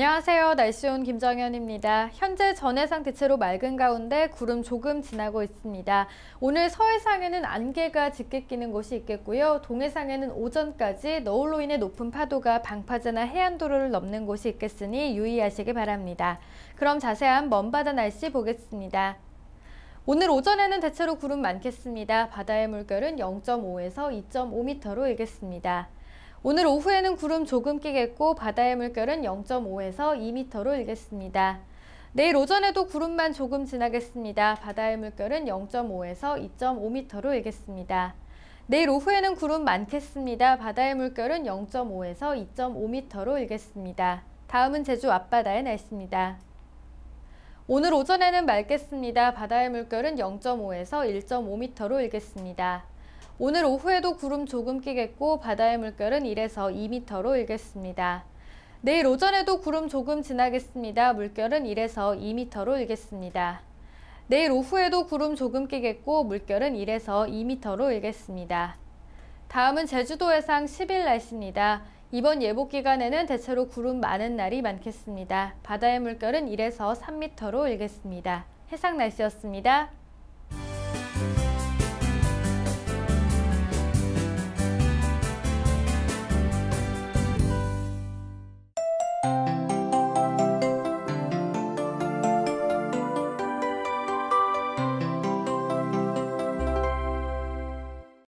안녕하세요. 날씨온 김정현입니다. 현재 전해상 대체로 맑은 가운데 구름 조금 지나고 있습니다. 오늘 서해상에는 안개가 짙게 끼는 곳이 있겠고요. 동해상에는 오전까지 너울로 인해 높은 파도가 방파제나 해안도로를 넘는 곳이 있겠으니 유의하시기 바랍니다. 그럼 자세한 먼바다 날씨 보겠습니다. 오늘 오전에는 대체로 구름 많겠습니다. 바다의 물결은 0.5에서 2.5m로 일겠습니다. 오늘 오후에는 구름 조금 끼겠고 바다의 물결은 0.5에서 2m로 일겠습니다. 내일 오전에도 구름만 조금 지나겠습니다. 바다의 물결은 0.5에서 2.5m로 일겠습니다. 내일 오후에는 구름 많겠습니다. 바다의 물결은 0.5에서 2.5m로 일겠습니다. 다음은 제주 앞바다의 날씨입니다. 오늘 오전에는 맑겠습니다. 바다의 물결은 0.5에서 1.5m로 일겠습니다. 오늘 오후에도 구름 조금 끼겠고 바다의 물결은 1에서 2m로 일겠습니다. 내일 오전에도 구름 조금 지나겠습니다. 물결은 1에서 2m로 일겠습니다. 내일 오후에도 구름 조금 끼겠고 물결은 1에서 2m로 일겠습니다. 다음은 제주도 해상 10일 날씨입니다. 이번 예보 기간에는 대체로 구름 많은 날이 많겠습니다. 바다의 물결은 1에서 3m로 일겠습니다. 해상 날씨였습니다.